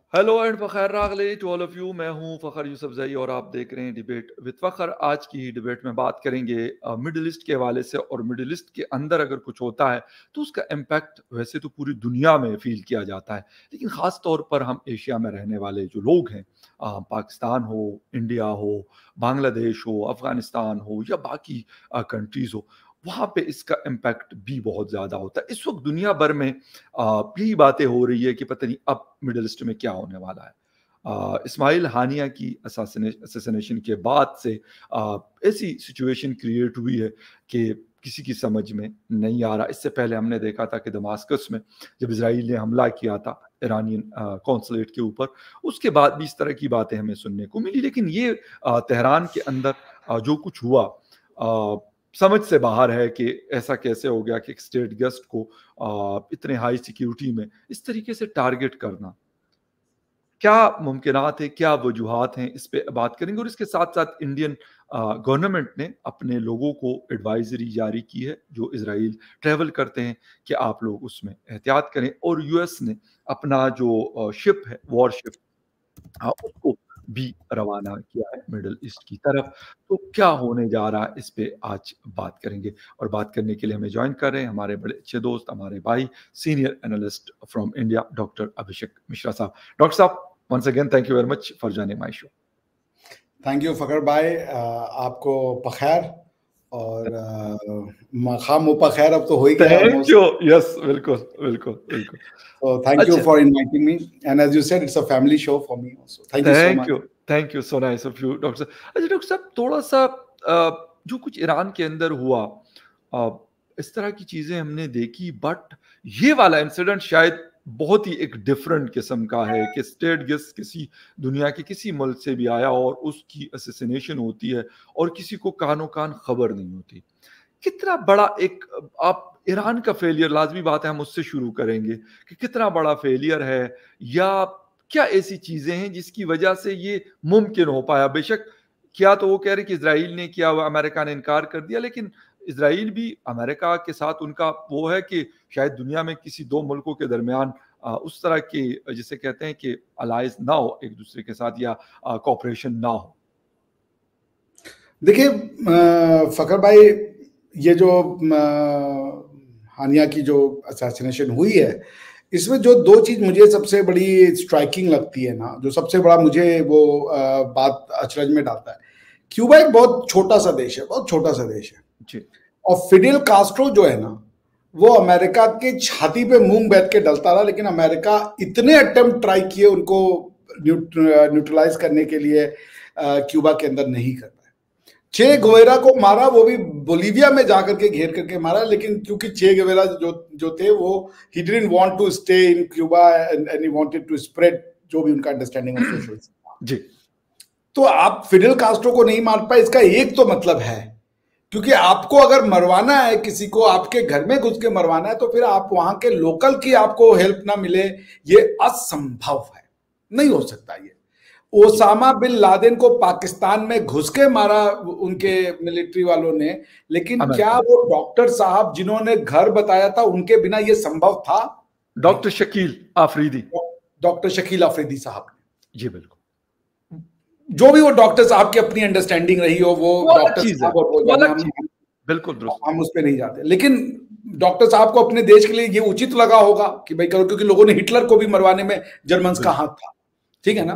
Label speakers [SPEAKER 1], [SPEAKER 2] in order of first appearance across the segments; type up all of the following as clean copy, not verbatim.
[SPEAKER 1] Hello and फ़खैर रागले to all of you. मैं हूं फ़खर यूसुफज़ई और आप देख रहे हैं डिबेट विद फ़खर। आज की डिबेट में बात करेंगे मिडिल ईस्ट के हवाले से, और मिडिल ईस्ट के अंदर अगर कुछ होता है तो उसका इम्पैक्ट वैसे तो पूरी दुनिया में फ़ील किया जाता है, लेकिन ख़ास तौर पर हम एशिया में रहने वाले जो लोग हैं, पाकिस्तान हो, इंडिया हो, बांग्लादेश हो, अफ़गानिस्तान हो या बाकी कंट्रीज़ हो, वहाँ पे इसका इम्पैक्ट भी बहुत ज़्यादा होता है। इस वक्त दुनिया भर में यही बातें हो रही है कि पता नहीं अब मिडिल ईस्ट में क्या होने वाला है। इस्माइल हानिया की असैसिनेशन के बाद से ऐसी सिचुएशन क्रिएट हुई है कि किसी की समझ में नहीं आ रहा। इससे पहले हमने देखा था कि दमास्कस में जब इजराइल ने हमला किया था ईरानियन कॉन्सुलेट के ऊपर, उसके बाद भी इस तरह की बातें हमें सुनने को मिली। लेकिन ये तेहरान के अंदर जो कुछ हुआ समझ से बाहर है कि ऐसा कैसे हो गया कि एक स्टेट गेस्ट को इतने हाई सिक्योरिटी में इस तरीके से टारगेट करना। क्या मुमकिनात है, क्या वजूहात हैं, इस पे बात करेंगे। और इसके साथ साथ इंडियन गवर्नमेंट ने अपने लोगों को एडवाइजरी जारी की है जो इजराइल ट्रैवल करते हैं कि आप लोग उसमें एहतियात करें। और यूएस ने अपना जो शिप है, वॉर शिप, उसको भी रवाना किया है मिडल ईस्ट की तरफ। तो क्या होने जा रहा है, इस पे आज बात करेंगे। और बात करने के लिए हमें ज्वाइन कर रहे हैं हमारे बड़े अच्छे दोस्त, हमारे भाई, senior analyst from India, doctor Abhishek Mishra साहब। डॉक्टर साहब, once again thank you very much for joining my show.
[SPEAKER 2] Thank you Fakhar भाई, आपको पखैर और मखाम पखैर अब तो हो ही गया।
[SPEAKER 1] Thank you. यस, बिल्कुल बिल्कुल बिल्कुल।
[SPEAKER 2] So thank you for inviting me, and as you said, it's a family show for me also. Thank you so much.
[SPEAKER 1] Thank you, so nice of you, doctor साहब। अच्छा doctor साहब, थोड़ा सा जो कुछ ईरान के अंदर हुआ, इस तरह की चीजें हमने देखी, बट ये वाला इंसिडेंट शायद बहुत ही एक डिफरेंट किस्म का है कि स्टेट गेस्ट किसी दुनिया के किसी मुल्क से भी आया और उसकी असैसिनेशन होती है और किसी को कानो कान खबर नहीं होती। कितना बड़ा एक, आप ईरान का फेलियर, लाजमी बात है हम उससे शुरू करेंगे कि कितना बड़ा फेलियर है, या क्या ऐसी चीजें हैं जिसकी वजह से ये मुमकिन हो पाया। बेशक क्या तो वो कह रहे कि इसराइल ने किया, अमेरिका ने इनकार कर दिया, लेकिन इसराइल भी अमेरिका के साथ उनका वो है कि शायद दुनिया में किसी दो मुल्कों के दरमियान उस तरह के जिसे कहते हैं कि अलायंस ना हो एक दूसरे के साथ, या कोऑपरेशन ना हो।
[SPEAKER 2] देखिए फकर भाई, ये जो हानिया की जो असैसिनेशन हुई है, इसमें जो दो चीज मुझे सबसे बड़ी स्ट्राइकिंग लगती है ना, जो सबसे बड़ा मुझे वो बात अचरज में डालता है। क्यूबा एक बहुत छोटा सा देश है, बहुत छोटा सा देश है
[SPEAKER 1] जी।
[SPEAKER 2] और फिडेल कास्ट्रो जो है ना, वो अमेरिका की छाती पे मूंग बैठ के डलता रहा, लेकिन अमेरिका इतने अटेम्प्ट ट्राई किए उनको न्यूट्रलाइज करने के लिए क्यूबा के अंदर नहीं कर पाए। चे गुवेरा को मारा, वो भी बोलीविया में जाकर के घेर करके मारा, लेकिन क्योंकि चे गुवेरा जो थे वो ही didn't want to stay in Cuba and he wanted to spread जो भी उनका अंडरस्टैंडिंग ऑफ सोशलिज्म।
[SPEAKER 1] जी।
[SPEAKER 2] तो आप फिडेल कास्ट्रो को नहीं मार पाए, इसका एक तो मतलब है, क्योंकि आपको अगर मरवाना है किसी को, आपके घर में घुस के मरवाना है, तो फिर आप वहां के लोकल की आपको हेल्प ना मिले, ये असंभव है, नहीं हो सकता। ये ओसामा बिन लादेन को पाकिस्तान में घुस के मारा उनके मिलिट्री वालों ने, लेकिन क्या वो डॉक्टर साहब जिन्होंने घर बताया था उनके बिना ये संभव था?
[SPEAKER 1] डॉक्टर शकील आफरीदी,
[SPEAKER 2] डॉक्टर शकील आफरीदी साहब ने।
[SPEAKER 1] जी बिल्कुल।
[SPEAKER 2] जो भी वो डॉक्टर साहब की अपनी अंडरस्टैंडिंग रही हो, वो डॉक्टर साहब और वो
[SPEAKER 1] बिल्कुल
[SPEAKER 2] हम उस पर नहीं जाते, लेकिन डॉक्टर साहब को अपने देश के लिए ये उचित लगा होगा कि भाई करो, क्योंकि लोगों ने हिटलर को भी मरवाने में जर्मन का हाथ था, ठीक है ना।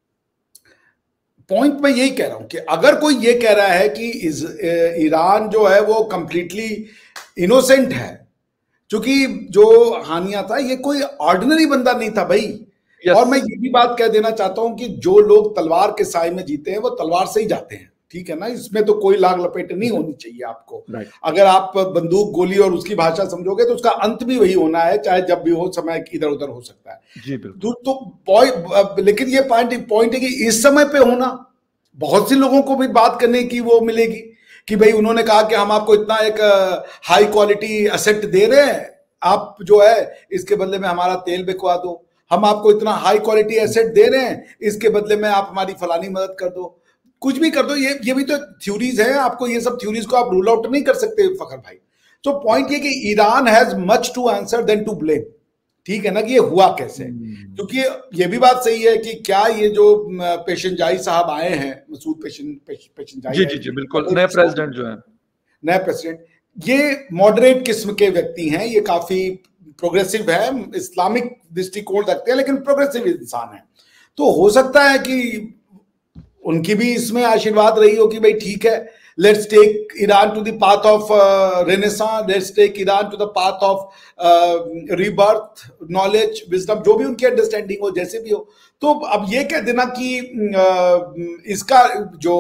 [SPEAKER 2] पॉइंट मैं यही कह रहा हूं कि अगर कोई ये कह रहा है कि ईरान जो है वो कंप्लीटली इनोसेंट है, क्योंकि जो हानिया था ये कोई ऑर्डिनरी बंदा नहीं था भाई। और मैं ये भी बात कह देना चाहता हूं कि जो लोग तलवार के साए में जीते हैं वो तलवार से ही जाते हैं, ठीक है ना। इसमें तो कोई लाग लपेट नहीं होनी चाहिए आपको। अगर आप बंदूक गोली और उसकी भाषा समझोगे तो उसका अंत भी वही होना है, चाहे जब भी हो, समय इधर उधर हो सकता है।
[SPEAKER 1] जी
[SPEAKER 2] तो लेकिन ये पॉइंट है कि इस समय पे होना, बहुत से लोगों को भी बात करने की वो मिलेगी कि भाई उन्होंने कहा कि हम आपको इतना एक हाई क्वालिटी एसेट दे रहे हैं, आप जो है इसके बदले में हमारा तेल बिकवा दो, हम आपको इतना हाई क्वालिटी एसेट दे रहे हैं, इसके बदले में आप हमारी फलानी मदद कर दो, कुछ भी कर दो। ये भी तो थ्योरीज है, आपको ये सब थ्योरीज को आप रूल आउट नहीं कर सकते फखर भाई। तो पॉइंट ये कि Iran has much to answer then to blame. ठीक है ना, कि ये हुआ कैसे। क्योंकि ये भी बात सही है कि क्या ये जो पेशेंजाई साहब आए हैं, मसूद पेशेंजाई
[SPEAKER 1] जी जी जी बिल्कुल, नए प्रेसिडेंट जो है,
[SPEAKER 2] नए प्रेसिडेंट, ये मॉडरेट किस्म के व्यक्ति हैं, ये काफी प्रोग्रेसिव है, इस्लामिक दृष्टिकोण रखते हैं, लेकिन प्रोग्रेसिव इंसान है। तो हो सकता है कि उनकी भी इसमें आशीर्वाद रही हो कि भाई ठीक है, let's take Iran to the path of renaissance, let's take Iran to the path of rebirth, knowledge, wisdom, जो भी उनकी अंडरस्टैंडिंग हो, जैसे भी हो। तो अब ये कह देना कि इसका जो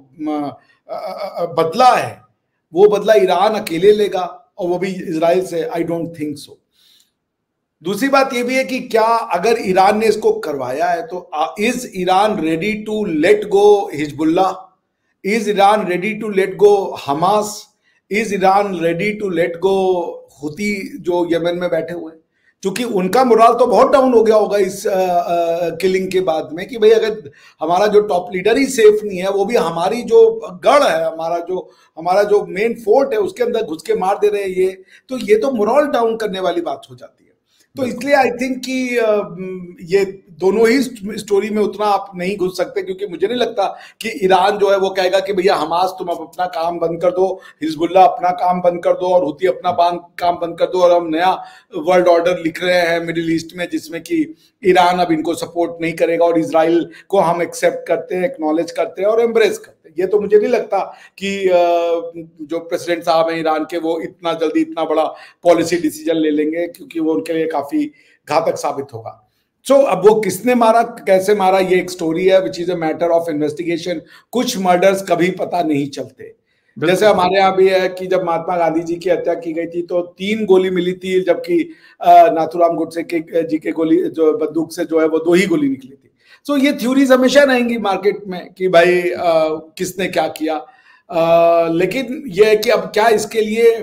[SPEAKER 2] बदला है वो बदला ईरान अकेले लेगा और वो भी इजराइल से, आई डोंट थिंक सो। दूसरी बात यह भी है कि क्या अगर ईरान ने इसको करवाया है तो is Iran ready to let go Hezbollah, is Iran ready to let go Hamas, is Iran ready to let go Houthi जो यमन में बैठे हुए हैं? क्योंकि उनका मोराल तो बहुत डाउन हो गया होगा इस किलिंग के बाद में कि भाई अगर हमारा जो टॉप लीडर ही सेफ नहीं है, वो भी हमारी जो गढ़ है, हमारा जो मेन फोर्ट है उसके अंदर घुस के मार दे रहे हैं, ये तो मोराल डाउन करने वाली बात हो जाती है। तो इसलिए आई थिंक कि ये दोनों ही स्टोरी में उतना आप नहीं घुस सकते, क्योंकि मुझे नहीं लगता कि ईरान जो है वो कहेगा कि भैया हमास तुम अपना काम बंद कर दो, हिजबुल्लाह अपना काम बंद कर दो और हुती अपना काम बंद कर दो, और हम नया वर्ल्ड ऑर्डर लिख रहे हैं मिडिल ईस्ट में जिसमें कि ईरान अब इनको सपोर्ट नहीं करेगा और इजराइल को हम एक्सेप्ट करते हैं, एक्नॉलेज करते हैं और एम्ब्रेस करते हैं। ये तो मुझे नहीं लगता कि जो प्रेसिडेंट साहब हैं ईरान के वो इतना जल्दी इतना बड़ा पॉलिसी डिसीजन ले लेंगे, क्योंकि वो उनके लिए काफी घातक साबित होगा। सो अब वो किसने मारा, कैसे मारा, ये एक स्टोरी है which is a matter of investigation. कुछ मर्डर्स कभी पता नहीं चलते। जैसे हमारे यहाँ भी है कि जब महात्मा गांधी जी की हत्या की गई थी तो 3 गोली मिली थी, जबकि नाथूराम गोडसे जी के गोली जो बंदूक से जो है वो 2 ही गोली निकली थी। सो ये थ्योरीज हमेशा रहेंगी मार्केट में कि भाई किसने क्या किया, लेकिन ये है कि अब क्या इसके लिए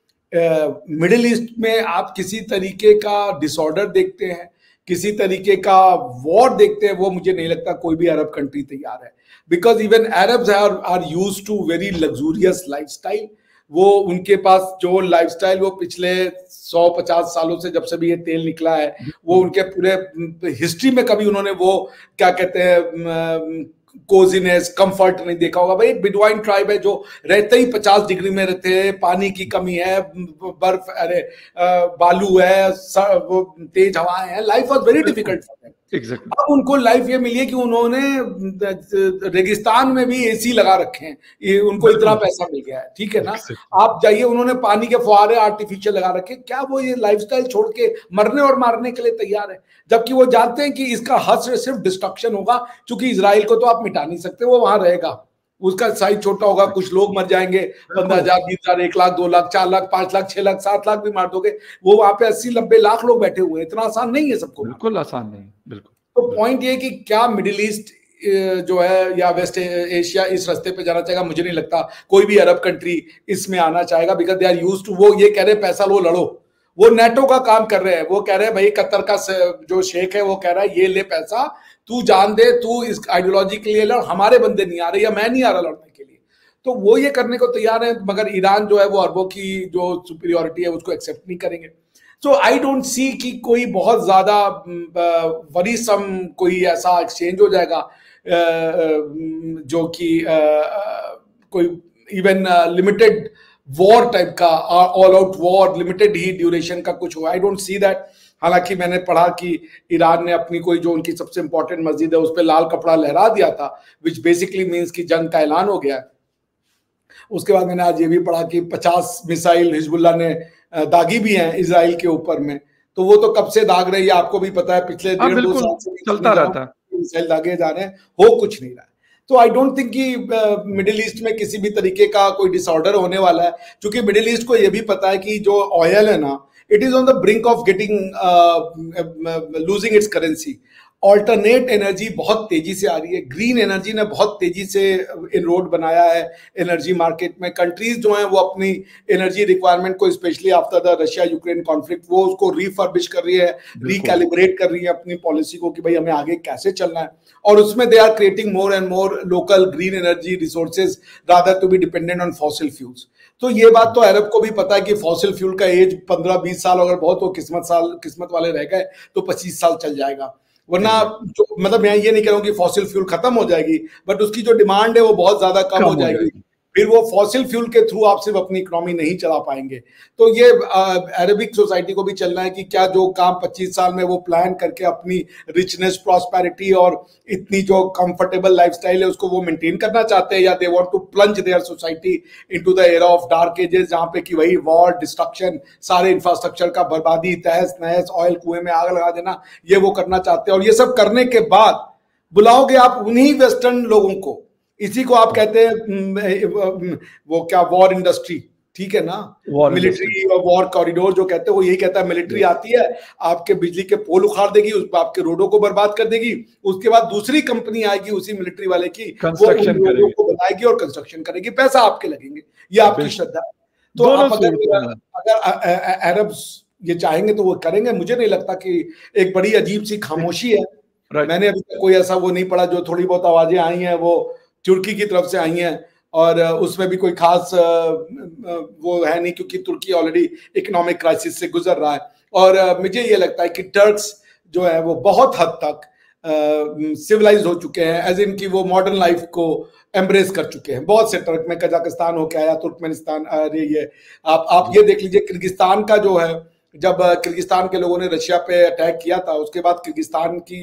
[SPEAKER 2] मिडिल ईस्ट में आप किसी तरीके का डिसऑर्डर देखते हैं, किसी तरीके का वॉर देखते हैं, वो मुझे नहीं लगता कोई भी अरब कंट्री तैयार है। Because even Arabs are used to very luxurious lifestyle. वो उनके पास जो लाइफस्टाइल वो पिछले 100-50 सालों से, जब से भी ये तेल निकला है, वो उनके पूरे हिस्ट्री में कभी उन्होंने वो क्या कहते हैं कोजीनेस, कंफर्ट नहीं देखा होगा। भाई एक बिडवाइन ट्राइब है जो रहते ही 50 डिग्री में रहते हैं, पानी की कमी है, बर्फ, बालू है, वो तेज हवाएं हैं, life was very difficult for them. अब उनको लाइफ ये मिली है कि उन्होंने रेगिस्तान में भी एसी लगा रखे हैं, उनको इतना पैसा मिल गया है, ठीक है ना। आप जाइए, उन्होंने पानी के फुहारे आर्टिफिशियल लगा रखे। क्या वो ये लाइफस्टाइल छोड़ के मरने और मारने के लिए तैयार है, जबकि वो जानते हैं कि इसका हद सिर्फ डिस्ट्रक्शन होगा, क्योंकि इजराइल को तो आप मिटा नहीं सकते, वो वहां रहेगा, उसका साइज छोटा होगा, कुछ लोग मर जाएंगे, 15,000, 20,000, 1 लाख, 2 लाख, 4 लाख, 5 लाख, 6 लाख, 7 लाख भी मार दोगे, वो वहां पे 80-90 लाख लोग बैठे हुए हैं। इतना आसान नहीं है सबको,
[SPEAKER 1] बिल्कुल आसान नहीं, बिल्कुल।
[SPEAKER 2] तो पॉइंट ये कि क्या मिडिल ईस्ट जो है या वेस्ट एशिया इस रास्ते पे जाना चाहेगा? मुझे नहीं लगता कोई भी अरब कंट्री इसमें आना चाहेगा, because they are used to, वो ये कह रहे हैं पैसा लो लड़ो, वो नेटो का काम कर रहे हैं। वो कह रहे हैं भाई कतर का जो शेख है वो कह रहा है ये ले पैसा, तू जान दे, तू इस आइडियोलॉजी के लिए लड़, हमारे बंदे नहीं आ रहे या मैं नहीं आ रहा लड़ने के लिए। तो वो ये करने को तैयार है, मगर ईरान जो है वो अरबों की जो सुपीरियोरिटी है उसको एक्सेप्ट नहीं करेंगे। सो आई डोंट सी कि कोई बहुत ज्यादा वरीसम कोई ऐसा एक्सचेंज हो जाएगा जो कि कोई इवन लिमिटेड वॉर टाइप का, ऑल आउट वॉर, लिमिटेड ही ड्यूरेशन का कुछ हुआ। I don't see that. हालांकि मैंने पढ़ा कि ईरान ने अपनी कोई जो उनकी सबसे इंपॉर्टेंट मस्जिद है उस पर लाल कपड़ा लहरा दिया था, विच बेसिकली मीन्स कि जंग का ऐलान हो गया है। उसके बाद मैंने आज ये भी पढ़ा कि 50 मिसाइल हिजबुल्लाह ने दागी भी हैं इजराइल के ऊपर में। तो वो तो कब से दाग रही है, आपको भी पता है, पिछले 1.5-2 साल से
[SPEAKER 1] चलता रहता है,
[SPEAKER 2] मिसाइल दागे जा रहे हैं, हो कुछ नहीं रहा है। तो आई डोंट थिंक कि मिडिल ईस्ट में किसी भी तरीके का कोई डिसऑर्डर होने वाला है, क्योंकि मिडिल ईस्ट को यह भी पता है कि जो ऑयल है ना, it is on the brink of getting losing its currency. Alternate energy बहुत तेजी से आ रही है, ग्रीन एनर्जी ने बहुत तेजी से इनरोड बनाया है एनर्जी मार्केट में। कंट्रीज जो हैं वो अपनी एनर्जी रिक्वायरमेंट को, specially after the Russia Ukraine conflict, वो उसको रिफर्बिश कर रही है, रिकैलिब्रेट कर रही है अपनी पॉलिसी को कि भाई हमें आगे कैसे चलना है, और उसमें they are creating more and more local green energy resources rather to be dependent on fossil fuels. तो ये बात तो अरब को भी पता है कि फॉसिल फ्यूल का एज 15-20 साल अगर बहुत हो, किस्मत वाले रह गए तो 25 साल चल जाएगा, वरना जो मतलब मैं ये नहीं कह रहा हूं कि फॉसिल फ्यूल खत्म हो जाएगी, बट उसकी जो डिमांड है वो बहुत ज्यादा कम हो जाएगी। फिर वो फॉसिल फ्यूल के थ्रू आप सिर्फ अपनी इकोनॉमी नहीं चला पाएंगे। तो ये अरबिक सोसाइटी को भी चलना है कि क्या जो काम 25 साल में वो प्लान करके अपनी रिचनेस, प्रॉस्पेरिटी और इतनी जो कंफर्टेबल लाइफस्टाइल है उसको वो मेंटेन करना चाहते हैं, या they want to plunge their society into the era of dark ages, जहां पे कि वही वॉर, डिस्ट्रक्शन, सारे इंफ्रास्ट्रक्चर का बर्बादी, तहस नहस, ऑयल कुएं में आग लगा देना, ये वो करना चाहते हैं। और ये सब करने के बाद बुलाओगे आप उन्हीं वेस्टर्न लोगों को, इसी को आप कहते हैं वो क्या, वॉर इंडस्ट्री, ठीक है ना, मिलिट्री और वॉर कॉरिडोर जो कहते हैं, वो यही कहता है मिलिट्री आती है, आपके बिजली के पोल उखाड़ देगी, उस आपके रोडों को बर्बाद कर देगी, उसके बाद दूसरी कंपनी आएगी उसी मिलिट्री वाले की, वो उन रोडों को बनाएगी और कंस्ट्रक्शन करेगी, पैसा आपके लगेंगे, ये आपकी श्रद्धा। तो आप अगर अरब ये चाहेंगे तो वो करेंगे। मुझे नहीं लगता कि एक बड़ी अजीब सी खामोशी है, मैंने अभी तक कोई ऐसा वो नहीं पढ़ा, जो थोड़ी बहुत आवाजें आई हैं वो तुर्की की तरफ से आई हैं, और उसमें भी कोई खास वो है नहीं, क्योंकि तुर्की ऑलरेडी इकोनॉमिक क्राइसिस से गुजर रहा है। और मुझे ये लगता है कि टर्क्स जो है वो बहुत हद तक सिविलाइज हो चुके हैं, एज इन की वो मॉडर्न लाइफ को एम्ब्रेस कर चुके हैं। बहुत से टर्क में कजाकिस्तान होके आया, तुर्कमेनिस्तान, अरे ये आप ये देख लीजिए, किर्गिस्तान का जो है, जब किर्गिस्तान के लोगों ने रशिया पे अटैक किया था, उसके बाद किर्गिस्तान की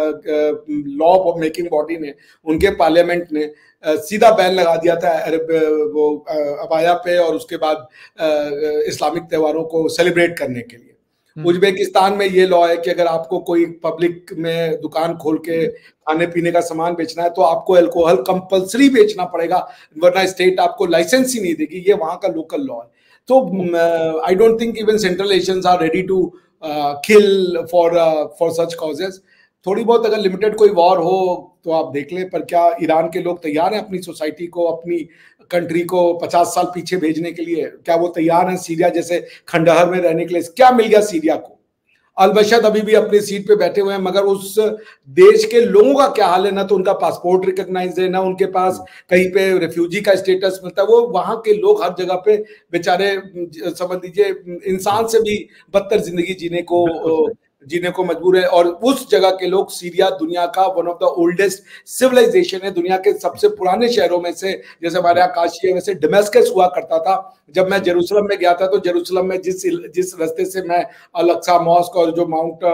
[SPEAKER 2] लॉ मेकिंग बॉडी ने, उनके पार्लियामेंट ने सीधा बैन लगा दिया था वो अबाया पे, और उसके बाद इस्लामिक त्योहारों को सेलिब्रेट करने के लिए। उज्बेकिस्तान में ये लॉ है कि अगर आपको कोई पब्लिक में दुकान खोल के खाने पीने का सामान बेचना है तो आपको अल्कोहल कंपलसरी बेचना पड़ेगा, वरना स्टेट आपको लाइसेंस ही नहीं देगी। ये वहां का लोकल लॉ है। तो I don't think even central Asians are ready to kill for such causes. थोड़ी बहुत अगर लिमिटेड कोई वॉर हो तो आप देख लें, पर क्या ईरान के लोग तैयार हैं अपनी सोसाइटी को, अपनी कंट्री को 50 साल पीछे भेजने के लिए? क्या वो तैयार हैं सीरिया जैसे खंडहर में रहने के लिए? क्या मिल गया सीरिया को? अलबशद अभी भी अपनी सीट पे बैठे हुए हैं, मगर उस देश के लोगों का क्या हाल है? ना तो उनका पासपोर्ट रिकॉग्नाइज है, ना उनके पास कहीं पे रेफ्यूजी का स्टेटस मिलता है। वो वहां के लोग हर जगह पे बेचारे, समझ लीजिए, इंसान से भी बदतर जिंदगी जीने को मजबूर है। और उस जगह के लोग, सीरिया दुनिया का one of the oldest civilization है, दुनिया के सबसे पुराने शहरों में से। जैसे हमारे यहाँ काशी है, वैसे डमेस्कस हुआ करता था। जब मैं जेरूसलम में गया था तो जेरूसलम में जिस रास्ते से मैं अल-अक्सा मॉस्क और जो माउंट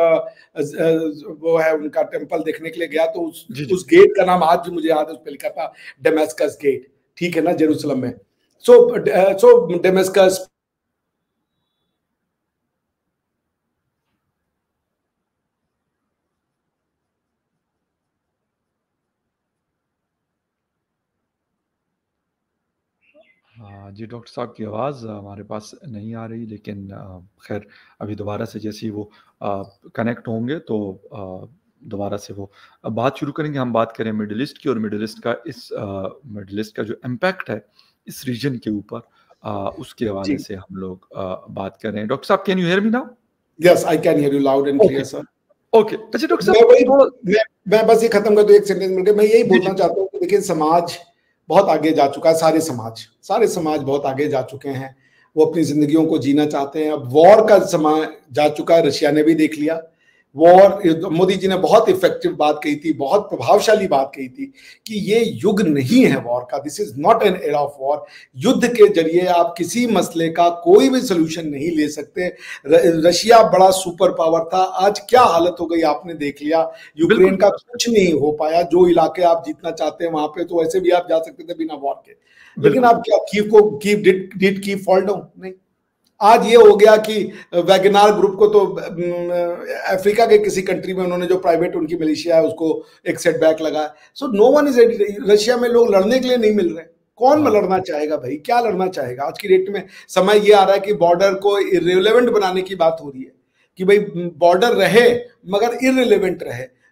[SPEAKER 2] वो है उनका टेम्पल देखने के लिए गया, तो उस गेट का नाम आज भी मुझे याद है, उस पर लिखा था डमेस्कस गेट, ठीक है ना, जेरूसलम में। सो डमेस्कस,
[SPEAKER 1] जी डॉक्टर साहब की आवाज़ हमारे पास नहीं आ रही, लेकिन खैर अभी दोबारा से जैसे ही वो कनेक्ट होंगे तो दोबारा से वो बात शुरू करेंगे। हम बात करें मिडिल ईस्ट की, और मिडिल ईस्ट का जो इम्पैक्ट है इस रीजन के ऊपर, उसके हवाले से हम लोग बात कर रहे हैं। डॉक्टर साहब, can you hear me now?
[SPEAKER 2] Yes, I can hear you loud and clear sir.
[SPEAKER 1] Okay, अच्छा डॉक्टर साहब,
[SPEAKER 2] मैं बस ये खत्म कर दूं एक सेंटेंस में। मैं यही बोलना चाहता हूँ कि देखिए, समाज बहुत आगे जा चुका है, सारे समाज बहुत आगे जा चुके हैं, वो अपनी जिंदगियों को जीना चाहते हैं। अब वॉर का समय जा चुका है, रशिया ने भी देख लिया वॉर। मोदी जी ने बहुत इफेक्टिव बात कही थी, बहुत प्रभावशाली बात कही थी कि ये युग नहीं है वॉर का, this is not an era of war. युद्ध के जरिए आप किसी मसले का कोई भी सोल्यूशन नहीं ले सकते। रशिया बड़ा सुपर पावर था, आज क्या हालत हो गई आपने देख लिया। यूक्रेन का कुछ नहीं हो पाया। जो इलाके आप जीतना चाहते हैं वहां पे तो वैसे भी आप जा सकते थे बिना वॉर के, लेकिन आप क्या डिड कीव फॉल डाउन? नहीं। आज ये हो गया कि वैगनार ग्रुप को तो अफ्रीका के किसी कंट्री में उन्होंने जो प्राइवेट उनकी मिलिशिया है उसको एक सेटबैक लगा। So no one is ready. Russia में लोग लड़ने के लिए नहीं मिल रहे। कौन लड़ना चाहेगा भाई? क्या लड़ना चाहेगा? आज की डेट में समय ये आ रहा है कि बॉर्डर को इररिलेवेंट बनाने की बात हो रही है कि भाई बॉर्डर रहे मगर इररिलेवेंट रहे।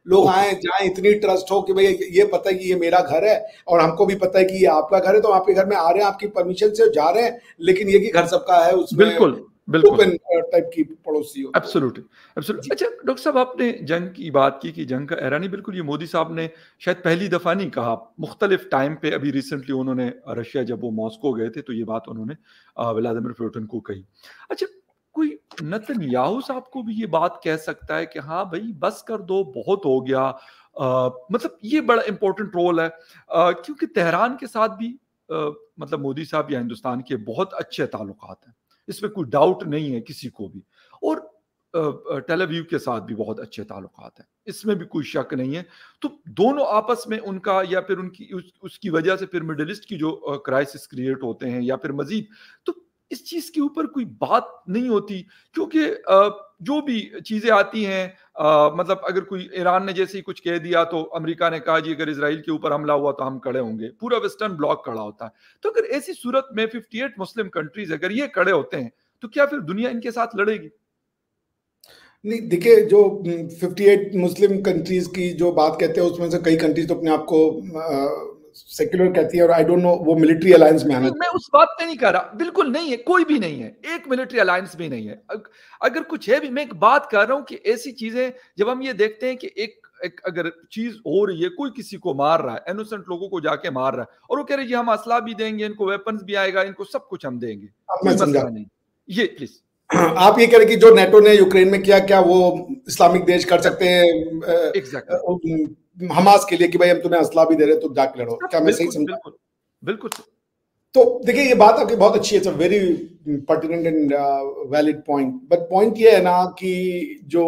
[SPEAKER 2] लोग
[SPEAKER 1] ओके।
[SPEAKER 2] आए जहाँ इतनी ट्रस्ट हो कि भाई ये पता है कि ये मेरा घर है और हमको भी पता है कि ये आपका घर है, तो आपके घर में आ रहे हैं, आपकी परमिशन से जा रहे हैं, लेकिन ये कि घर सबका है, उसमें
[SPEAKER 1] बिल्कुल, बिल्कुल।
[SPEAKER 2] ओपन टाइप की पड़ोसी हो तो।
[SPEAKER 1] Absolutely, absolutely.
[SPEAKER 2] जी।
[SPEAKER 1] अच्छा डॉक्टर साहब, आपने जंग की बात की कि जंग का एरा नहीं, बिल्कुल ये मोदी साहब ने शायद पहली दफ़ा नहीं कहा, मुख्तलिफ टाइम पे अभी रिसेंटली उन्होंने रशिया जब वो मॉस्को गए थे तो ये बात उन्होंने व्लादिमीर पुतिन को कही। अच्छा, कोई नेतन्याहू साहब को भी ये बात कह सकता है कि हाँ भई बस कर दो, बहुत हो गया। मतलब ये बड़ा इम्पोर्टेंट रोल है, क्योंकि तेहरान के साथ भी मतलब मोदी साहब या हिंदुस्तान के बहुत अच्छे ताल्लुकात हैं, इसमें कोई डाउट नहीं है किसी को भी। और टेल अवीव के साथ भी बहुत अच्छे ताल्लुकात हैं, इसमें भी कोई शक नहीं है। तो दोनों आपस में उनका या फिर उनकी उसकी वजह से फिर मिडल ईस्ट की जो क्राइसिस क्रिएट होते हैं या फिर मज़ीद, तो इस चीज़ के ऊपर कोई बात नहीं होती, क्योंकि जो भी चीज़ें आती हैं, मतलब अगर कोई ईरान ने जैसे ही कुछ कह दिया तो अमेरिका ने कहा जी अगर इज़राइल के ऊपर हमला हुआ तो हम खड़े होंगे, पूरा वेस्टर्न ब्लॉक खड़ा होता है। तो अगर ऐसी सूरत में 58 मुस्लिम कंट्रीज़ अगर ये खड़े होते हैं, तो क्या फिर दुनिया इनके साथ लड़ेगी?
[SPEAKER 2] नहीं, देखिए, जो 58 मुस्लिम कंट्रीज की जो बात कहते हैं उसमें से कई कंट्रीज तो अपने आप को सेक्युलर कहती है, और आई डोंट नो वो मिलिट्री अलायंस में आना
[SPEAKER 1] नहीं, मैं
[SPEAKER 2] चाहिए।
[SPEAKER 1] उस बात पे नहीं कह रहा, बिल्कुल नहीं है, कोई भी नहीं है, एक मिलिट्री अलायंस भी नहीं है। अगर कुछ है भी, मैं एक बात कर रहा हूँ कि ऐसी चीजें जब हम ये देखते हैं कि एक एक अगर चीज हो रही है, कोई किसी को मार रहा है, इनोसेंट लोगों को जाके मार रहा है, और वो कह रहे हैं जी हम असला भी देंगे, इनको वेपन्स भी आएगा, इनको सब कुछ हम देंगे,
[SPEAKER 2] अब मैं
[SPEAKER 1] कोई
[SPEAKER 2] समझा।
[SPEAKER 1] मसला नहीं। ये प्लीज।
[SPEAKER 2] आप ये कह रहे कि जो नेटो ने यूक्रेन में किया, क्या वो इस्लामिक देश कर सकते हैं
[SPEAKER 1] एग्जैक्टली।
[SPEAKER 2] हमास के लिए कि भाई हम तुम्हें असला भी दे रहे हैं, तुम जाके लड़ो?
[SPEAKER 1] सब
[SPEAKER 2] क्या मैं सही
[SPEAKER 1] बिल्कुल
[SPEAKER 2] समझा?
[SPEAKER 1] बिल्कुल बिल्कुल सर।
[SPEAKER 2] तो देखिए, ये बात आपकी बहुत अच्छी है, it's a very pertinent and valid point. But point ये है ना कि जो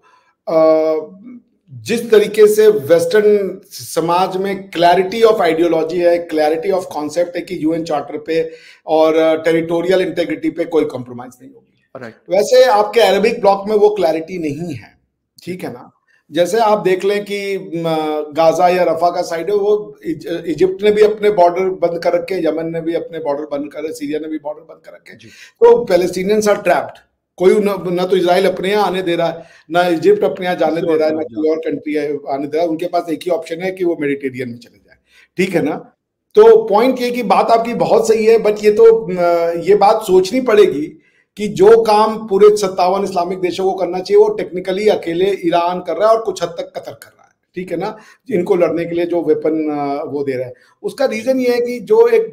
[SPEAKER 2] जिस तरीके से वेस्टर्न समाज में क्लैरिटी ऑफ आइडियोलॉजी है, क्लैरिटी ऑफ कॉन्सेप्ट है कि यूएन चार्टर पे और टेरिटोरियल इंटेग्रिटी पे कोई कॉम्प्रोमाइज नहीं होगी,
[SPEAKER 1] राइट।
[SPEAKER 2] वैसे आपके अरबिक ब्लॉक में वो क्लैरिटी नहीं है।
[SPEAKER 1] जी।
[SPEAKER 2] ठीक है ना? जैसे आप देख लें कि गाजा या रफा का साइड है, वो इजिप्ट ने भी अपने बॉर्डर बंद कर रखे, यमन ने भी अपने बॉर्डर बंद कर, सीरिया ने भी बॉर्डर बंद कर रखे।
[SPEAKER 1] जी।
[SPEAKER 2] तो पैलेस्टीनियंस आर ट्रैप्ड। कोई न तो इजराइल अपने यहाँ आने दे रहा है, ना इजिप्ट अपने यहाँ जाने
[SPEAKER 1] किसी
[SPEAKER 2] दे
[SPEAKER 1] और
[SPEAKER 2] रहा है, ना
[SPEAKER 1] तरफ
[SPEAKER 2] कोई
[SPEAKER 1] जा।
[SPEAKER 2] और कंट्री आने दे रहा है। उनके पास एक ही ऑप्शन है कि वो मेडिटेरियन में चले जाए। ठीक है ना? तो पॉइंट ये कि बात आपकी बहुत सही है, बट ये तो ये बात सोचनी पड़ेगी कि जो काम पूरे 57 इस्लामिक देशों को करना चाहिए वो टेक्निकली अकेले ईरान कर रहा है और कुछ हद तक कतर कर रहा है। ठीक है ना? इनको लड़ने के लिए जो वेपन वो दे रहा है, उसका रीजन ये है कि जो एक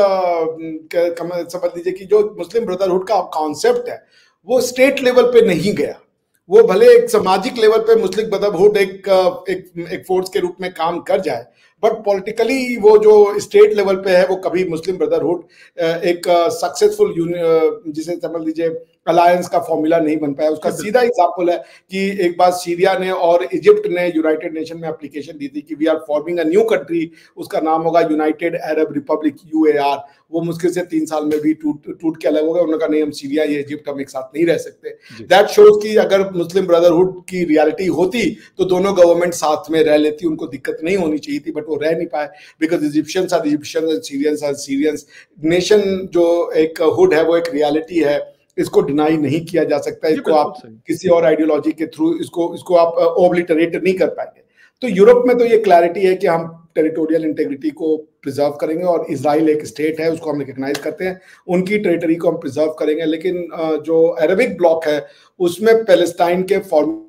[SPEAKER 2] समझ लीजिए कि जो मुस्लिम ब्रदरहुड का कॉन्सेप्ट है वो स्टेट लेवल पे नहीं गया। वो भले एक सामाजिक लेवल पे मुस्लिम ब्रदरहुड एक फोर्स के रूप में काम कर जाए, बट पॉलिटिकली वो जो स्टेट लेवल पे है वो कभी मुस्लिम ब्रदरहुड एक सक्सेसफुल जिसे समझ लीजिए अलायंस का फॉर्मूला नहीं बन पाया। उसका
[SPEAKER 1] जी
[SPEAKER 2] सीधा
[SPEAKER 1] बिल्कुल।
[SPEAKER 2] एग्जांपल है कि एक बार सीरिया ने और इजिप्ट ने यूनाइटेड नेशन में एप्लीकेशन दी थी कि we are forming a new country, उसका नाम होगा यूनाइटेड अरब रिपब्लिक, यूएआर। वो मुश्किल से 3 साल में भी टूट के अलग हो गया। उन्होंने कहा नहीं, हम सीरिया या इजिप्ट हम एक साथ नहीं रह सकते। दैट शोज कि अगर मुस्लिम ब्रदरहुड की रियलिटी होती तो दोनों गवर्नमेंट साथ में रह लेती, उनको दिक्कत नहीं होनी चाहिए थी, बट वो रह नहीं पाए because Egyptians are Egyptians and Syrians are Syrians. Nation जो एक हुड है वो एक रियलिटी है, इसको डिनाई नहीं किया जा सकता।
[SPEAKER 1] जी
[SPEAKER 2] इसको
[SPEAKER 1] बिल्कुल
[SPEAKER 2] आप
[SPEAKER 1] सही।
[SPEAKER 2] किसी और आइडियोलॉजी के थ्रू इसको आप ओब्लिटरेट नहीं कर पाएंगे। तो यूरोप में तो ये क्लैरिटी है कि हम टेरिटोरियल इंटेग्रिटी को प्रिजर्व करेंगे, और इसराइल एक स्टेट है, उसको हम रिकॉग्नाइज करते हैं, उनकी टेरिटरी को हम प्रिजर्व करेंगे। लेकिन जो अरबिक ब्लॉक है उसमें पैलेस्टाइन के फॉर्म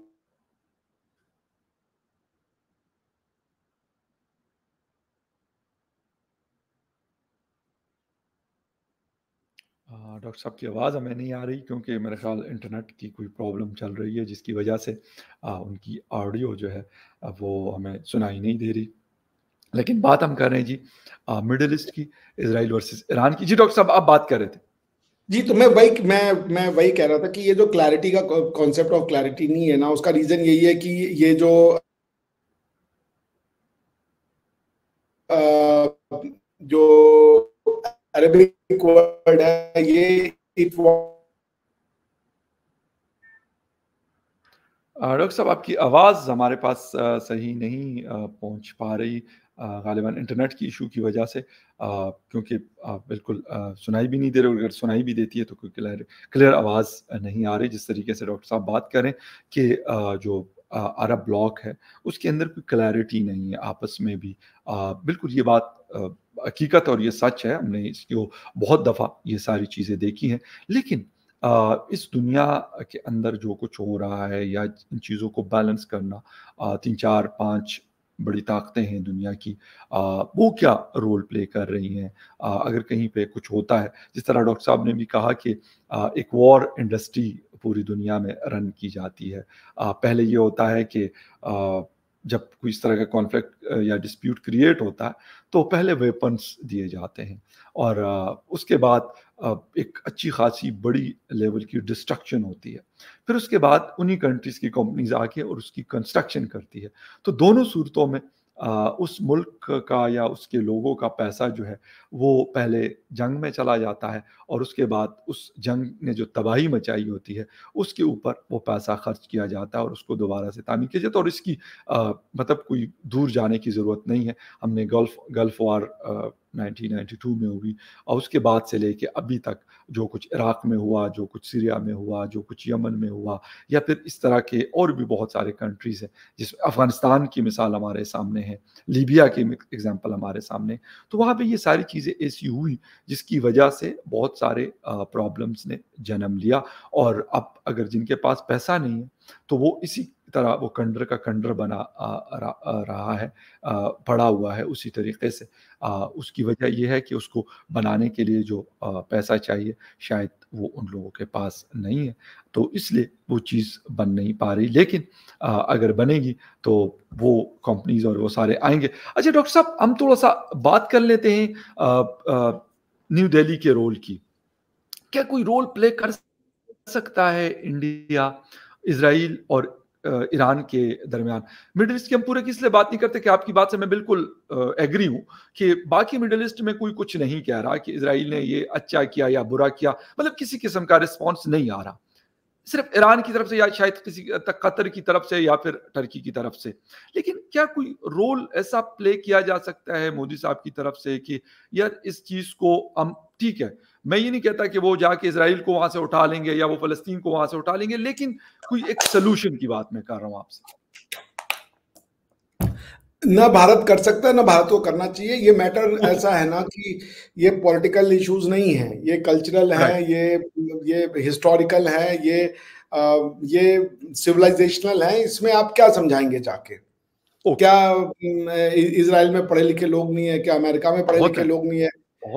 [SPEAKER 1] डॉक्टर साहब की आवाज़ हमें नहीं आ रही, क्योंकि मेरे ख्याल इंटरनेट की कोई प्रॉब्लम चल रही है जिसकी वजह से उनकी ऑडियो जो है वो हमें सुनाई नहीं दे रही। लेकिन बात हम कर रहे हैं जी मिडिल ईस्ट की, इजराइल वर्सेस ईरान की। जी डॉक्टर साहब, आप बात कर रहे थे।
[SPEAKER 2] जी, तो मैं वही कह रहा था कि ये जो क्लैरिटी का कॉन्सेप्ट ऑफ क्लैरिटी नहीं है ना, उसका रीजन यही है कि ये जो जो अरबिक वर्ड है ये इट
[SPEAKER 1] डॉक्टर साहब, आपकी आवाज़ हमारे पास सही नहीं पहुंच पा रही, गालिबन इंटरनेट की इशू की वजह से, क्योंकि बिल्कुल सुनाई भी नहीं दे रही, अगर सुनाई भी देती है तो कोई क्लियर आवाज़ नहीं आ रही। जिस तरीके से डॉक्टर साहब बात करें कि जो अरब ब्लॉक है, उसके अंदर कोई क्लैरिटी नहीं है आपस में भी। बिल्कुल ये बात हकीकत और ये सच है, हमने इसको बहुत दफ़ा ये सारी चीज़ें देखी हैं। लेकिन इस दुनिया के अंदर जो कुछ हो रहा है या इन चीज़ों को बैलेंस करना, 3, 4, 5 बड़ी ताकतें हैं दुनिया की, वो क्या रोल प्ले कर रही हैं? अगर कहीं पे कुछ होता है, जिस तरह डॉक्टर साहब ने भी कहा कि एक वॉर इंडस्ट्री पूरी दुनिया में रन की जाती है। पहले ये होता है कि जब कोई इस तरह का कॉन्फ्लिक्ट या डिस्प्यूट क्रिएट होता है, तो पहले वेपन्स दिए जाते हैं और उसके बाद एक अच्छी खासी बड़ी लेवल की डिस्ट्रक्शन होती है। फिर उसके बाद उन्हीं कंट्रीज़ की कंपनीज़ आके और उसकी कंस्ट्रक्शन करती है। तो दोनों सूरतों में उस मुल्क का या उसके लोगों का पैसा जो है, वो पहले जंग में चला जाता है और उसके बाद उस जंग ने जो तबाही मचाई होती है, उसके ऊपर वो पैसा खर्च किया जाता है और उसको दोबारा से तामीर किया जाता है। और इसकी मतलब कोई दूर जाने की ज़रूरत नहीं है। हमने गल्फ़ वॉर 1992 में हुई और उसके बाद से लेके अभी तक जो कुछ इराक में हुआ, जो कुछ सीरिया में हुआ, जो कुछ यमन में हुआ, या फिर इस तरह के और भी बहुत सारे कंट्रीज़ हैं, जिसमें अफ़गानिस्तान की मिसाल हमारे सामने है, लीबिया की एग्ज़ाम्पल हमारे सामने है। तो वहाँ पे ये सारी चीज़ें ऐसी हुई जिसकी वजह से बहुत सारे प्रॉब्लम्स ने जन्म लिया। और अब अगर जिनके पास पैसा नहीं है, तो वो इसी तरह वो खंडर का खंडर बना रहा है, पड़ा हुआ है उसी तरीके से। उसकी वजह ये है कि उसको बनाने के लिए जो पैसा चाहिए, शायद वो उन लोगों के पास नहीं है, तो इसलिए वो चीज़ बन नहीं पा रही। लेकिन अगर बनेगी तो वो कंपनीज़ और वो सारे आएँगे। अच्छा डॉक्टर साहब, हम थोड़ा-सा बात कर लेते हैं न्यू दिल्ली के रोल की। क्या कोई रोल प्ले कर सकता है इंडिया, इज़राइल और ईरान के दरमियान? मिडल ईस्ट की हम पूरे की इसलिए बात नहीं करते कि आपकी बात से मैं बिल्कुल एग्री हूँ कि बाकी मिडल ईस्ट में कोई कुछ नहीं कह रहा कि इज़राइल ने ये अच्छा किया या बुरा किया, मतलब किसी किस्म का रिस्पॉन्स नहीं आ रहा। सिर्फ ईरान की तरफ से या शायद किसी कतर की तरफ से या फिर टर्की की तरफ से। लेकिन क्या कोई रोल ऐसा प्ले किया जा सकता है मोदी साहब की तरफ से कि यार इस चीज़ को हम, ठीक है, मैं ये नहीं कहता कि वो जाके इज़राइल को वहाँ से उठा लेंगे या वो फ़लस्तीन को वहाँ से उठा लेंगे, लेकिन कोई एक सॉल्यूशन की बात मैं कर रहा हूँ आपसे।
[SPEAKER 2] ना भारत कर सकता है ना भारत को करना चाहिए। ये मैटर ऐसा है ना कि ये पॉलिटिकल इश्यूज नहीं है, ये कल्चरल है, ये हिस्टोरिकल है, ये सिविलाइजेशनल है। इसमें आप क्या समझाएंगे जाके? क्या इजराइल में पढ़े लिखे लोग नहीं है? क्या अमेरिका में पढ़े लिखे लोग नहीं है?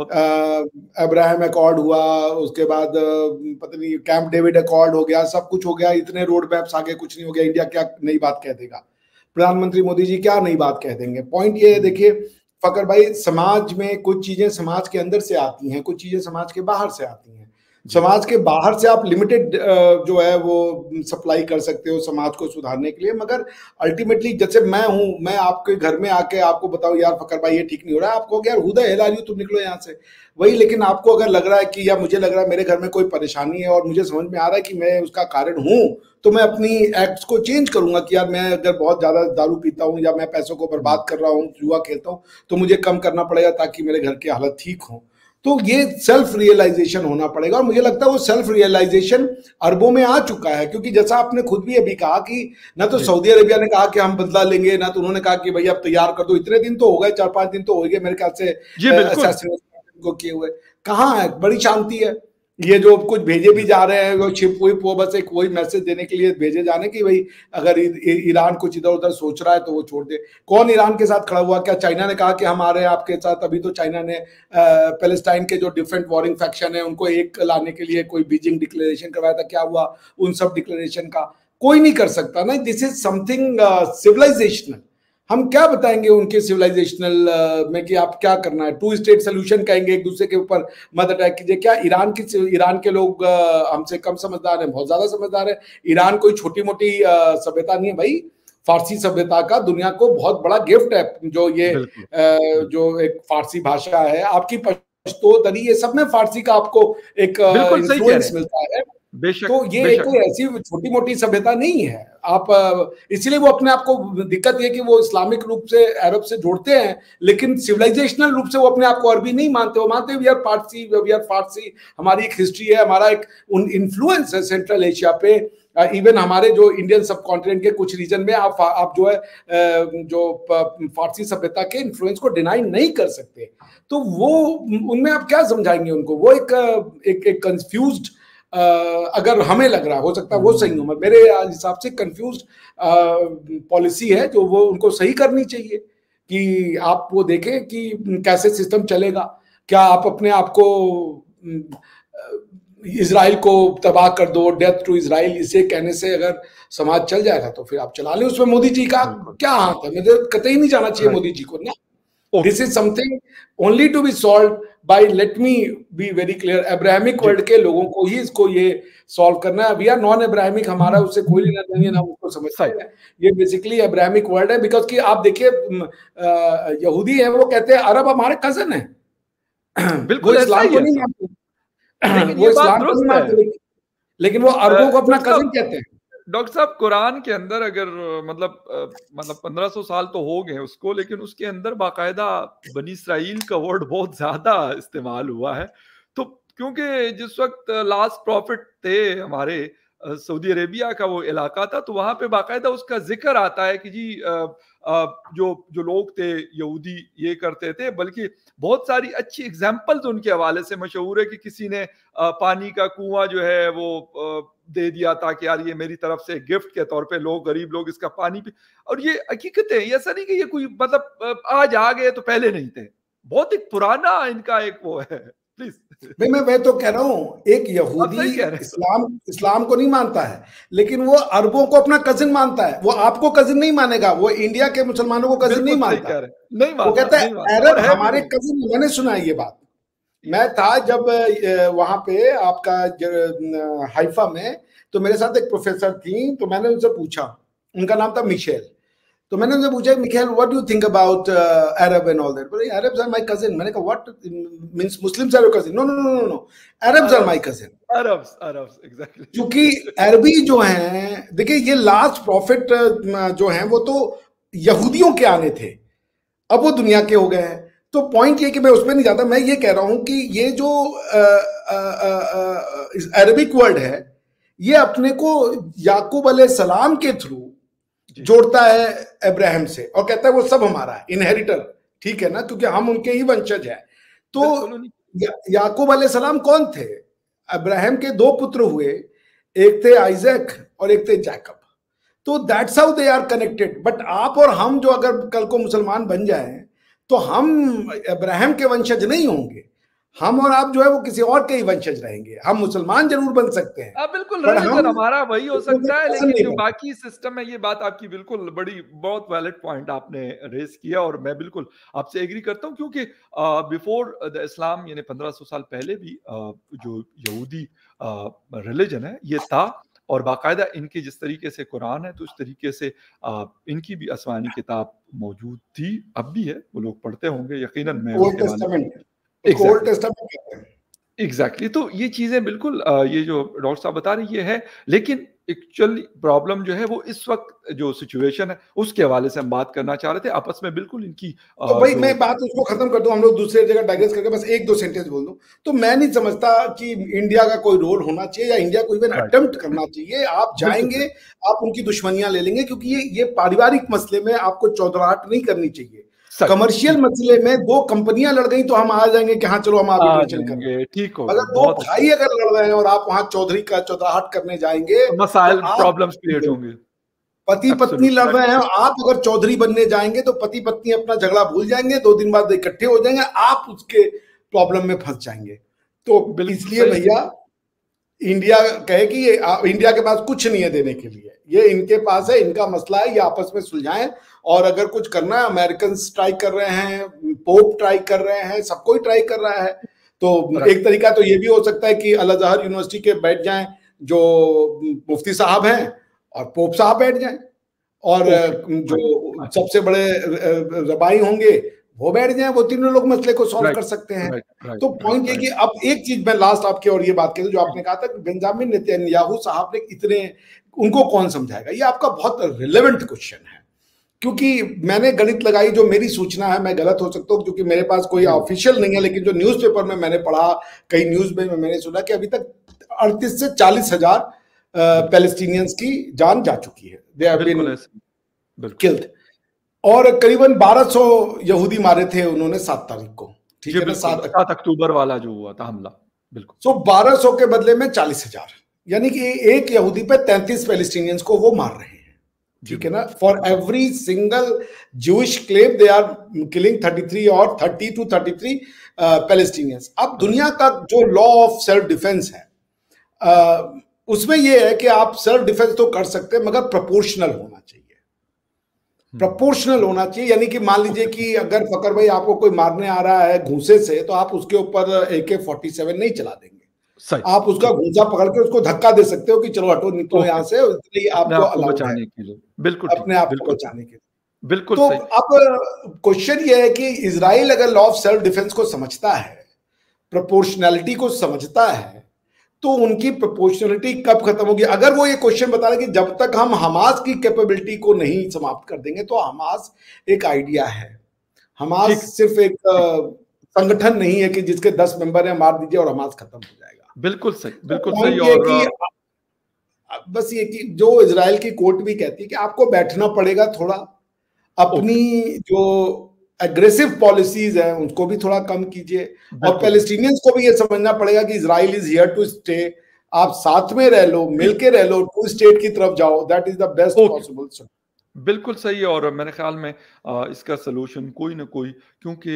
[SPEAKER 2] अब्राहम अकॉर्ड हुआ, उसके बाद पता नहीं कैंप डेविड अकॉर्ड हो गया, सब कुछ हो गया, इतने रोड मैप्स आगे, कुछ नहीं हो गया। इंडिया क्या नई बात कह देगा? प्रधानमंत्री मोदी जी क्या नई बात कह देंगे? पॉइंट ये है, देखिए फकर भाई, समाज में कुछ चीजें समाज के अंदर से आती हैं, कुछ चीजें समाज के बाहर से आती हैं। समाज के बाहर से आप लिमिटेड जो है वो सप्लाई कर सकते हो समाज को सुधारने के लिए, मगर अल्टीमेटली जैसे मैं हूं, मैं आपके घर में आके आपको बताऊं यार फकर भाई ये ठीक नहीं हो रहा है, आपको यार who the hell are you, तुम निकलो यहाँ से, वही। लेकिन आपको अगर लग रहा है कि या मुझे लग रहा है मेरे घर में कोई परेशानी है और मुझे समझ में आ रहा है कि मैं उसका कारण हूं, तो मैं अपनी एक्ट्स को चेंज करूंगा कि यार मैं अगर बहुत ज्यादा दारू पीता हूं या मैं पैसों को बर्बाद कर रहा हूं, जुआ खेलता हूं, तो मुझे कम करना पड़ेगा ताकि मेरे घर की हालत ठीक हो। तो ये सेल्फ रियलाइजेशन होना पड़ेगा, और मुझे लगता है वो सेल्फ रियलाइजेशन अरबों में आ चुका है। क्योंकि जैसा आपने खुद भी अभी कहा कि ना तो सऊदी अरेबिया ने कहा कि हम बदला लेंगे, ना तो उन्होंने कहा कि भैया अब तैयार कर दो। इतने दिन तो हो गए, 4-5 दिन तो हो गए मेरे ख्याल से असैसिनेशन को किए हुए। कहाँ है? बड़ी शांति है। ये जो कुछ भेजे भी जा रहे हैं वो छिप हुई, वो बस एक वही मैसेज देने के लिए भेजे जाने कि भाई अगर ईरान कुछ इधर उधर सोच रहा है तो वो छोड़ दे। कौन ईरान के साथ खड़ा हुआ? क्या चाइना ने कहा कि हम आ रहे हैं आपके साथ? अभी तो चाइना ने पैलेस्टाइन के जो डिफरेंट वॉरिंग फैक्शन है उनको एक लाने के लिए कोई बीजिंग डिक्लेरेशन करवाया था। क्या हुआ उन सब डिक्लेरेशन का? कोई नहीं कर सकता ना। This is something civilizational. हम क्या बताएंगे उनके सिविलाइजेशनल में कि आप क्या करना है? 2 स्टेट सोल्यूशन कहेंगे, एक दूसरे के ऊपर मत अटैक कीजिए। क्या ईरान के लोग हमसे कम समझदार हैं? बहुत ज्यादा समझदार है। ईरान कोई छोटी मोटी सभ्यता नहीं है भाई। फारसी सभ्यता का दुनिया को बहुत बड़ा गिफ्ट है, जो ये जो एक फारसी भाषा है, आपकी पश्तो, दरी, ये सब में फारसी का आपको एक इन्फ्लुएंस मिलता है। तो ये कोई ऐसी छोटी मोटी सभ्यता नहीं है। आप इसलिए वो अपने आप को दिक्कत ये कि वो इस्लामिक रूप से अरब से जोड़ते हैं, लेकिन सिविलाइजेशनल रूप से वो अपने आप को अरबी नहीं मानते। वो मानते वी आर फारसी, हमारी एक हिस्ट्री है, हमारा एक इन्फ्लुएंस है सेंट्रल एशिया पे, इवन हमारे जो इंडियन सब कॉन्टिनेंट के कुछ रीजन में आप जो है जो फारसी सभ्यता के इन्फ्लुएंस को डिनाई नहीं कर सकते। तो वो उनमें आप क्या समझाएंगे उनको? वो एक कंफ्यूज्ड, अगर हमें लग रहा हो सकता है वो सही हो, मेरे हिसाब से कंफ्यूज्ड पॉलिसी है जो वो उनको सही करनी चाहिए कि आप वो देखें कि कैसे सिस्टम चलेगा। क्या आप अपने आप को इजराइल को तबाह कर दो, डेथ टू इजराइल, इसे कहने से अगर समाज चल जाएगा तो फिर आप चला लें। उसमें मोदी जी का क्या हाथ है? मुझे कतई नहीं जाना चाहिए मोदी जी को ना। This is something only to be solve by, let me be very clear, Abrahamic world के लोगों को ही इसको ये सॉल्व करना है। वी आर नॉन अब्राहमिक, हमारा उससे कोई लेना देना नहीं है, ना उसको समझते हैं। ये बेसिकली अब्राहमिक वर्ल्ड है, बिकॉज कि आप देखिए यहूदी है, वो कहते हैं अरब हमारे कजन है,
[SPEAKER 1] बिल्कुल
[SPEAKER 2] इस्लाम को नहीं मानते, वो इस्लाम को नहीं मानते, लेकिन वो अरबों को अपना कजन कहते हैं।
[SPEAKER 1] डॉक्टर साहब, कुरान के अंदर अगर मतलब 1500 साल तो हो गए उसको, लेकिन उसके अंदर बाकायदा बनी इसराइल का वर्ड बहुत ज्यादा इस्तेमाल हुआ है। तो क्योंकि जिस वक्त लास्ट प्रॉफिट थे हमारे सऊदी अरेबिया का वो इलाका था, तो वहां पे बाकायदा उसका जिक्र आता है कि जी जो लोग थे यहूदी ये करते थे, बल्कि बहुत सारी अच्छी एग्जाम्पल्स उनके हवाले से मशहूर है कि किसी ने पानी का कुआं जो है वो दे दिया था कि यार ये मेरी तरफ से गिफ्ट के तौर पे लोग, गरीब लोग इसका पानी पी। और ये हकीकत है, ऐसा नहीं कि ये कोई मतलब आज आ गए तो पहले नहीं थे, बहुत एक पुराना इनका एक वो है। प्लीज।
[SPEAKER 2] नहीं, मैं तो कह रहा हूँ एक यहूदी इस्लाम को नहीं मानता है, लेकिन वो अरबों को अपना कजिन मानता है। वो आपको कजिन नहीं मानेगा, वो इंडिया के मुसलमानों को कजिन नहीं मानता। वो कहता है अरब हमारे कजिन। मैंने सुना है ये बात। मैं था जब वहां पे आपका हाइफा में, तो मेरे साथ एक प्रोफेसर थी, तो मैंने उनसे पूछा, उनका नाम था मिशेल, तो मैंने उनसे पूछा Michelle what do you think about Arab and all that? बोले अरब्स आर माय कजिन। मैंने कहा what means Muslims are your cousin? No no no no, Arabs are my cousin. Arabs exactly. क्योंकि अरबी जो हैं, देखिए ये लास्ट प्रॉफिट जो हैं वो तो यहूदियों के आने थे, अब वो दुनिया के हो गए हैं। तो पॉइंट ये कि मैं उसमें नहीं जाता, मैं ये कह रहा हूं कि ये जो अरबिक वर्ड है, ये अपने को याकूब अलैहिस्सलाम के थ्रू जोड़ता है अब्राहम से, और कहता है वो सब हमारा है, इनहेरिटर, ठीक है ना, क्योंकि हम उनके ही वंशज हैं। तो याकूब अलैहिस्सलाम कौन थे? अब्राहम के दो पुत्र हुए, एक थे आइजैक और एक थे जैकब। तो that's how they are connected. But आप और हम जो अगर कल को मुसलमान बन जाएं, तो हम अब्राहम के वंशज नहीं होंगे, हम और आप जो है वो किसी और के ही वंशज रहेंगे। हम मुसलमान जरूर बन सकते हैं,
[SPEAKER 1] बिल्कुल रिलीजन हमारा वही हो सकता है, लेकिन जो बाकी सिस्टम है, ये बात आपकी बिल्कुल बहुत वैलिड पॉइंट आपने रेस किया, और मैं बिल्कुल आपसे एग्री करता हूं, क्योंकि बिफोर द इस्लाम यानी 1500 साल पहले भी जो यहूदी रिलीजन है ये था, और बाकायदा इनके जिस तरीके से कुरान है, तो उस तरीके से इनकी भी आसमानी किताब मौजूद थी, अब भी है, वो लोग पढ़ते होंगे यकीनन। मैं एग्जैक्टली। तो ये चीजें बिल्कुल ये जो डॉक्टर साहब बता रहे ये है, लेकिन एक्चुअली प्रॉब्लम जो है वो इस वक्त जो सिचुएशन है उसके हवाले से हम बात करना चाह रहे थे आपस में। बिल्कुल इनकी
[SPEAKER 2] तो भाई मैं बात उसको खत्म कर दूं, हम लोग दूसरी जगह डाइग्रेस करके बस एक दो सेंटेंस बोल दूं। तो मैं नहीं समझता कि इंडिया का कोई रोल होना चाहिए, या इंडिया को इवन अटेम्प्ट करना चाहिए। आप जाएंगे, आप उनकी दुश्मनियां ले लेंगे, क्योंकि ये पारिवारिक मसले में आपको चौधराहट नहीं करनी चाहिए। कमर्शियल मसले में दो कंपनियां लड़ गई तो हम आ जाएंगे कि हाँ चलो हम आर्बिट्रेशन करेंगे, ठीक हो। अगर दो भाई अगर लड़ रहे हैं और आप वहां चौधरी का चौधराहट करने जाएंगे,
[SPEAKER 1] मसाइल प्रॉब्लम्स क्रिएट होंगे।
[SPEAKER 2] पति पत्नी लड़ रहे हैं, आप अगर चौधरी बनने जाएंगे तो पति पत्नी अपना झगड़ा भूल जाएंगे, 2 दिन बाद इकट्ठे हो जाएंगे, आप उसके प्रॉब्लम में फंस जाएंगे। तो इसलिए भैया इंडिया कहे कि ये इंडिया के पास कुछ नहीं है देने के लिए, ये इनके पास है, इनका मसला है, ये आपस में सुलझाएं। और अगर कुछ करना है, अमेरिकन ट्राई कर रहे हैं, पोप ट्राई कर रहे हैं, सब कोई ट्राई कर रहा है। तो एक तरीका तो ये भी हो सकता है कि अल अज़हर यूनिवर्सिटी के बैठ जाएं जो मुफ्ती साहब हैं, और पोप साहब बैठ जाएं, और जो सबसे बड़े रबाई होंगे वो बैठ जाएं, वो तीनों लोग मसले को सॉल्व कर सकते हैं। तो पॉइंट ये कि अब एक चीज मैं लास्ट आपके और ये बात कही जो आपने कहा था कि बेंजामिन नेतन्याहू साहब ने इतने, उनको कौन समझाएगा? ये आपका बहुत रिलेवेंट क्वेश्चन है, क्योंकि मैंने गणित लगाई, जो मेरी सूचना है, मैं गलत हो सकता हूँ क्योंकि मेरे पास कोई ऑफिशियल नहीं है, लेकिन जो न्यूज़पेपर में मैंने पढ़ा, कई न्यूज में मैंने सुना कि अभी तक 38 से 40 हजार पैलेस्टीनियंस की जान जा चुकी है, दे हैव
[SPEAKER 1] बिल्कुल
[SPEAKER 2] बीन
[SPEAKER 1] ऐसे, बिल्कुल
[SPEAKER 2] किल्ड। और करीबन 1200 यहूदी मारे थे उन्होंने 7 तारीख को, ठीक
[SPEAKER 1] जी,
[SPEAKER 2] है ना,
[SPEAKER 1] बिल्कुल
[SPEAKER 2] 7
[SPEAKER 1] 7 अक्टूबर वाला जो हुआ था हमला, बिल्कुल।
[SPEAKER 2] सो 1200 के बदले में 40,000, यानी कि एक यहूदी पे 33 पैलेस्टीनियंस को वो मार रहे हैं,
[SPEAKER 1] जी,
[SPEAKER 2] ठीक है ना। For every single Jewish claim they are killing 33 और 30 to 33 पैलेस्टीनियंस। अब दुनिया का जो लॉ ऑफ सेल्फ डिफेंस है, उसमें यह है कि आप सेल्फ डिफेंस तो कर सकते हैं मगर प्रोपोर्शनल होना चाहिए, प्रोपोर्शनल होना चाहिए। यानी कि मान लीजिए कि अगर फकर भाई आपको कोई मारने आ रहा है घूंसे से, तो आप उसके ऊपर AK-47 नहीं चला देंगे,
[SPEAKER 1] सही,
[SPEAKER 2] आप उसका घूंसा पकड़ के उसको धक्का दे सकते हो कि चलो हटो, निकलो यहाँ से, इसलिए
[SPEAKER 1] अपने
[SPEAKER 2] आपको
[SPEAKER 1] आप को
[SPEAKER 2] अलाउड है,
[SPEAKER 1] बचाने के लिए, बिल्कुल ठीक,
[SPEAKER 2] अपने आप को
[SPEAKER 1] बिल्कुल,
[SPEAKER 2] बचाने के लिए।
[SPEAKER 1] बिल्कुल
[SPEAKER 2] तो
[SPEAKER 1] सही।
[SPEAKER 2] अब क्वेश्चन ये है कि इजराइल अगर लॉ ऑफ सेल्फ डिफेंस को समझता है, प्रोपोर्शनैलिटी को समझता है, तो उनकी प्रोपोर्शनलिटी कब खत्म होगी? अगर वो ये क्वेश्चन बता रहे कि जब तक हम हमास की कैपेबिलिटी को नहीं समाप्त कर देंगे, तो हमास एक आइडिया है, हमास
[SPEAKER 1] ठीक,
[SPEAKER 2] सिर्फ एक संगठन नहीं है कि जिसके 10 मेंबर हैं, मार दीजिए और हमास खत्म हो जाएगा।
[SPEAKER 1] बिल्कुल सही,
[SPEAKER 2] तो
[SPEAKER 1] बिल्कुल सही।
[SPEAKER 2] पॉइंट ये
[SPEAKER 1] और
[SPEAKER 2] कि बस ये कि जो इजराइल की कोर्ट भी कहती है कि आपको बैठना पड़ेगा थोड़ा, अपनी
[SPEAKER 1] ओके,
[SPEAKER 2] जो एग्रेसिव पॉलिसीज हैं उसको भी थोड़ा कम कीजिए, और
[SPEAKER 1] बिल्कुल,
[SPEAKER 2] पैलेस्टीनियंस को भी ये समझना पड़ेगा कि Israel is here to stay, आप साथ में रह लो,
[SPEAKER 1] ठीक,
[SPEAKER 2] मिलके रह लो, टू स्टेट की तरफ जाओ, that is the best
[SPEAKER 1] okay,
[SPEAKER 2] possible solution.
[SPEAKER 1] बिल्कुल सही है। और मेरे ख्याल में इसका सलूशन कोई ना कोई, क्योंकि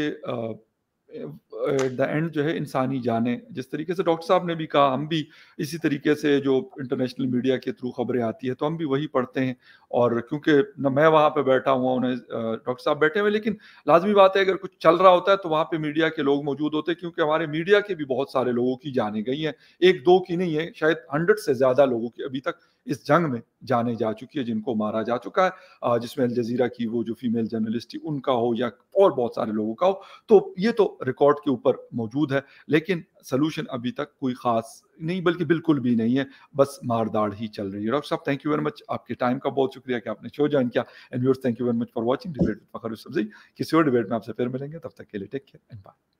[SPEAKER 1] एट द एंड जो है इंसानी जाने, जिस तरीके से डॉक्टर साहब ने भी कहा, हम भी इसी तरीके से जो इंटरनेशनल मीडिया के थ्रू खबरें आती है तो हम भी वही पढ़ते हैं। और क्योंकि न मैं वहाँ पे बैठा हुआ उन्हें डॉक्टर साहब बैठे हुए, लेकिन लाजमी बात है अगर कुछ चल रहा होता है तो वहाँ पे मीडिया के लोग मौजूद होते हैं, क्योंकि हमारे मीडिया के भी बहुत सारे लोगों की जानें गई हैं, एक दो की नहीं है, शायद 100 से ज्यादा लोगों की अभी तक इस जंग में जाने जा चुकी है, जिनको मारा जा चुका है, जिसमें अल जजीरा की वो जो फीमेल जर्नलिस्ट थी उनका हो या और बहुत सारे लोगों का हो। तो ये तो रिकॉर्ड के ऊपर मौजूद है, लेकिन सलूशन अभी तक कोई खास नहीं, बल्कि बिल्कुल भी नहीं है, बस मारदाड़ ही चल रही है। डॉक्टर साहब थैंक यू वेरी मच, आपके टाइम का बहुत शुक्रिया कि आपने शो ज्वाइन किया। And viewers thank you very much for watching debate with Fakhar Yousafzai. किसी और डिबेट में आपसे फिर मिलेंगे, तब तक के लिए टेक केयर एंड बाय।